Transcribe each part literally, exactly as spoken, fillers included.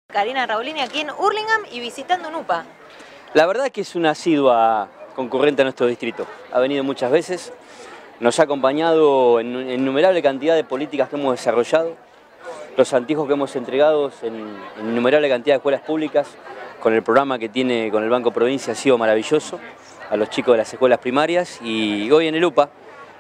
Karina Raulini aquí en Hurlingham y visitando un U P A. La verdad es que es una asidua concurrente a nuestro distrito. Ha venido muchas veces, nos ha acompañado en, en innumerable cantidad de políticas que hemos desarrollado, los antijos que hemos entregado en, en innumerable cantidad de escuelas públicas, con el programa que tiene con el Banco Provincia ha sido maravilloso a los chicos de las escuelas primarias, y hoy en el U P A,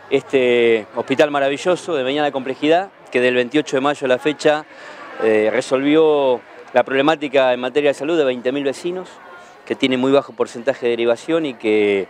este hospital maravilloso de mediana complejidad, que del veintiocho de mayo a la fecha eh, resolvió la problemática en materia de salud de veinte mil vecinos, que tiene muy bajo porcentaje de derivación y que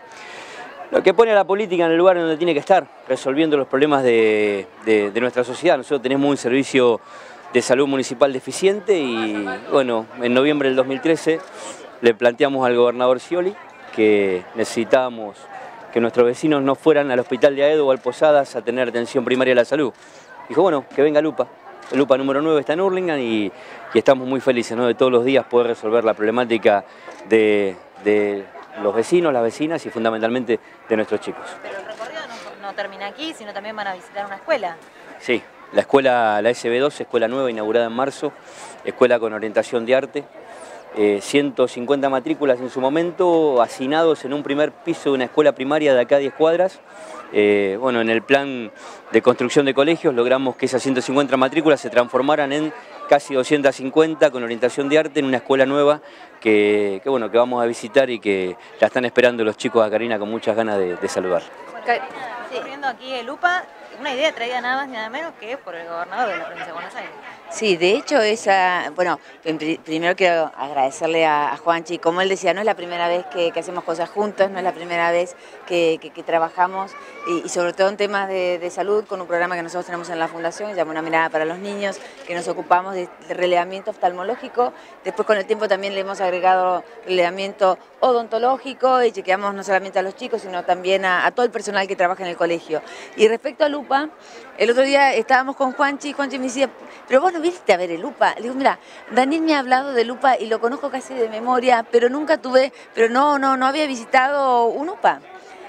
lo que pone a la política en el lugar donde tiene que estar, resolviendo los problemas de, de, de nuestra sociedad. Nosotros tenemos un servicio de salud municipal deficiente y, bueno, en noviembre del dos mil trece le planteamos al gobernador Scioli que necesitábamos que nuestros vecinos no fueran al hospital de Aedo o al Posadas a tener atención primaria de la salud. Dijo, bueno, que venga el U P A. El U P A número nueve está en Hurlingham y, y estamos muy felices, ¿no?, de todos los días poder resolver la problemática de, de los vecinos, las vecinas y fundamentalmente de nuestros chicos. Pero el recorrido no, no termina aquí, sino también van a visitar una escuela. Sí, la escuela, la S B dos, escuela nueva inaugurada en marzo, escuela con orientación de arte, eh, ciento cincuenta matrículas en su momento, hacinados en un primer piso de una escuela primaria de acá a diez cuadras. Eh, bueno, en el plan de construcción de colegios logramos que esas ciento cincuenta matrículas se transformaran en casi doscientas cincuenta con orientación de arte en una escuela nueva que, que, bueno, que vamos a visitar y que la están esperando los chicos a Karina con muchas ganas de, de saludar. Bueno, Karina, recorriendo aquí el U P A, una idea traída nada más ni nada menos que por el gobernador de la provincia de Buenos Aires. Sí, de hecho, esa, bueno, primero quiero agradecerle a, a Juanchi. Como él decía, no es la primera vez que, que hacemos cosas juntos, no es la primera vez que, que, que trabajamos y, y sobre todo en temas de, de salud con un programa que nosotros tenemos en la Fundación, se llama Una Mirada para los Niños, que nos ocupamos de, de relevamiento oftalmológico. Después con el tiempo también le hemos agregado relevamiento odontológico y chequeamos no solamente a los chicos, sino también a, a todo el personal que trabaja en el colegio. Y respecto al U P A, el otro día estábamos con Juanchi y Juanchi me decía, pero vos no viniste a ver el U P A. Le digo, mira, Daniel me ha hablado del U P A y lo conozco casi de memoria, pero nunca tuve, pero no, no, no había visitado un U P A.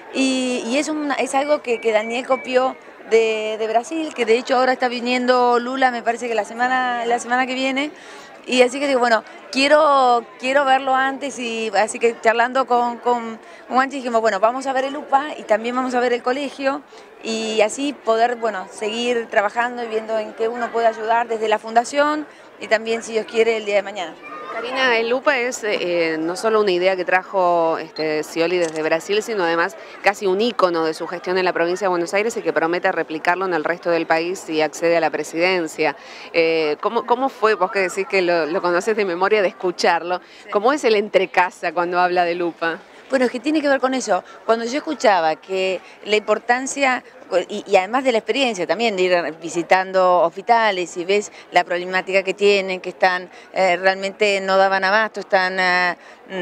Y, y es, una, es algo que, que Daniel copió de, de Brasil, que de hecho ahora está viniendo Lula, me parece que la semana, la semana que viene. Y así que digo, bueno, quiero, quiero verlo antes, y así que charlando con, con Juanchi dijimos, bueno, vamos a ver el U P A y también vamos a ver el colegio y así poder, bueno, seguir trabajando y viendo en qué uno puede ayudar desde la Fundación y también, si Dios quiere, el día de mañana. Karina, el U P A es eh, no solo una idea que trajo este, Scioli desde Brasil, sino además casi un ícono de su gestión en la provincia de Buenos Aires y que promete replicarlo en el resto del país si accede a la presidencia. Eh, ¿cómo, ¿Cómo fue, vos que decís que lo, lo conoces de memoria, de escucharlo? ¿Cómo es el entrecasa cuando habla del U P A? Bueno, es que tiene que ver con eso. Cuando yo escuchaba que la importancia, y, y además de la experiencia también de ir visitando hospitales y ves la problemática que tienen, que están eh, realmente no daban abasto, están eh,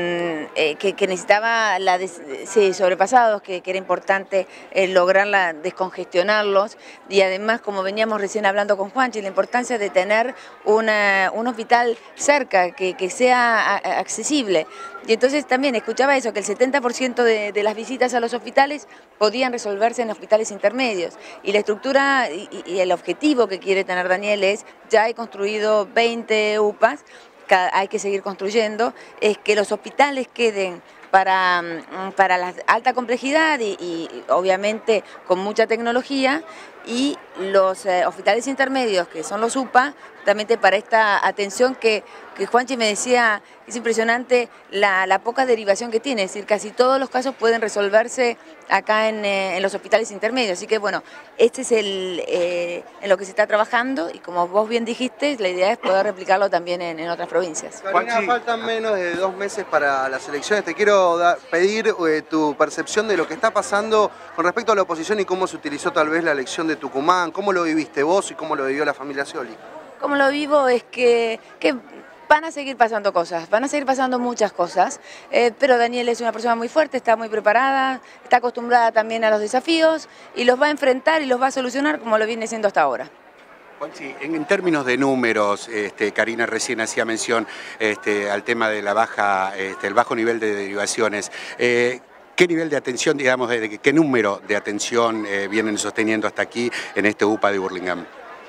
eh, que, que necesitaba la des, sí, sobrepasados, que, que era importante eh, lograr la, descongestionarlos, y además, como veníamos recién hablando con Juanchi, la importancia de tener una, un hospital cerca, que, que sea a, a, accesible. Y entonces también escuchaba eso, que el setenta por ciento de, de las visitas a los hospitales podían resolverse en hospitales intermedios. Y la estructura y, y el objetivo que quiere tener Daniel es, ya he construido veinte U P As, hay que seguir construyendo, es que los hospitales queden para, para la alta complejidad y, y obviamente con mucha tecnología, y los eh, hospitales intermedios, que son los U P A, justamente para esta atención que, que Juanchi me decía, es impresionante la, la poca derivación que tiene, es decir, casi todos los casos pueden resolverse acá en, eh, en los hospitales intermedios, así que bueno, este es el eh, en lo que se está trabajando, y como vos bien dijiste, la idea es poder replicarlo también en, en otras provincias. Karina, faltan menos de dos meses para las elecciones, te quiero da, pedir eh, tu percepción de lo que está pasando con respecto a la oposición y cómo se utilizó tal vez la elección de Tucumán, cómo lo viviste vos y cómo lo vivió la familia Scioli. Como lo vivo es que, que van a seguir pasando cosas, van a seguir pasando muchas cosas, eh, pero Daniel es una persona muy fuerte, está muy preparada, está acostumbrada también a los desafíos y los va a enfrentar y los va a solucionar como lo viene siendo hasta ahora. Juanchi, en, en términos de números, este, Karina recién hacía mención este, al tema de la baja, este, el bajo nivel de derivaciones. Eh, ¿Qué nivel de atención, digamos, de, de qué número de atención eh, vienen sosteniendo hasta aquí en este U P A de Hurlingham?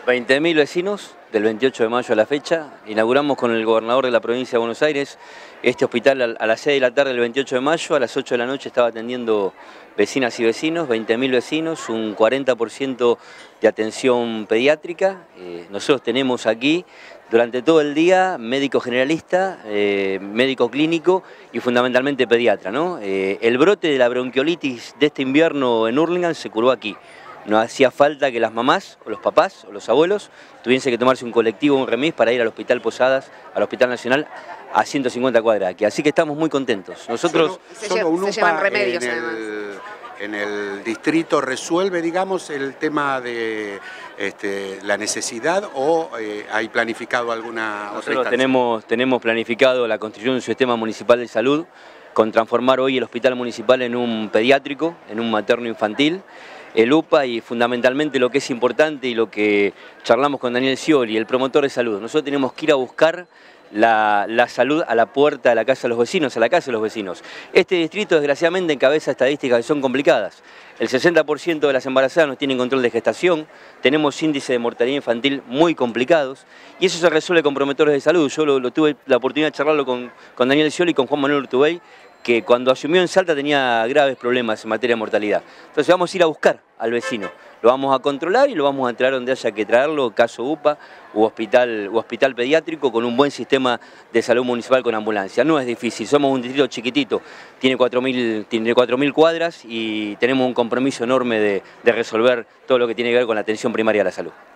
veinte mil vecinos, del veintiocho de mayo a la fecha. Inauguramos con el gobernador de la provincia de Buenos Aires este hospital a las seis de la tarde del veintiocho de mayo. A las ocho de la noche estaba atendiendo vecinas y vecinos, veinte mil vecinos, un cuarenta por ciento de atención pediátrica. Eh, nosotros tenemos aquí durante todo el día médico generalista, eh, médico clínico y fundamentalmente pediatra, ¿no? Eh, el brote de la bronquiolitis de este invierno en Hurlingham se curó aquí. No hacía falta que las mamás, o los papás, o los abuelos tuviesen que tomarse un colectivo o un remis para ir al Hospital Posadas, al Hospital Nacional, a ciento cincuenta cuadras de aquí. Así que estamos muy contentos. Nosotros... Solo, se, solo un se llevan remedios, en además. El, en el distrito resuelve, digamos, el tema de este, la necesidad o eh, hay planificado alguna otra Nosotros tenemos, tenemos planificado la construcción de un sistema municipal de salud con transformar hoy el hospital municipal en un pediátrico, en un materno infantil. El U P A y fundamentalmente lo que es importante y lo que charlamos con Daniel Scioli, el promotor de salud. Nosotros tenemos que ir a buscar la, la salud a la puerta de la casa de los vecinos, a la casa de los vecinos. Este distrito desgraciadamente encabeza estadísticas que son complicadas. El sesenta por ciento de las embarazadas no tienen control de gestación, tenemos índices de mortalidad infantil muy complicados y eso se resuelve con promotores de salud. Yo lo, lo tuve la oportunidad de charlarlo con, con Daniel Scioli y con Juan Manuel Urtubey, que cuando asumió en Salta tenía graves problemas en materia de mortalidad. Entonces vamos a ir a buscar al vecino, lo vamos a controlar y lo vamos a traer donde haya que traerlo, caso U P A u hospital, u hospital pediátrico con un buen sistema de salud municipal con ambulancia. No es difícil, somos un distrito chiquitito, tiene cuatro mil cuadras y tenemos un compromiso enorme de, de resolver todo lo que tiene que ver con la atención primaria a la salud.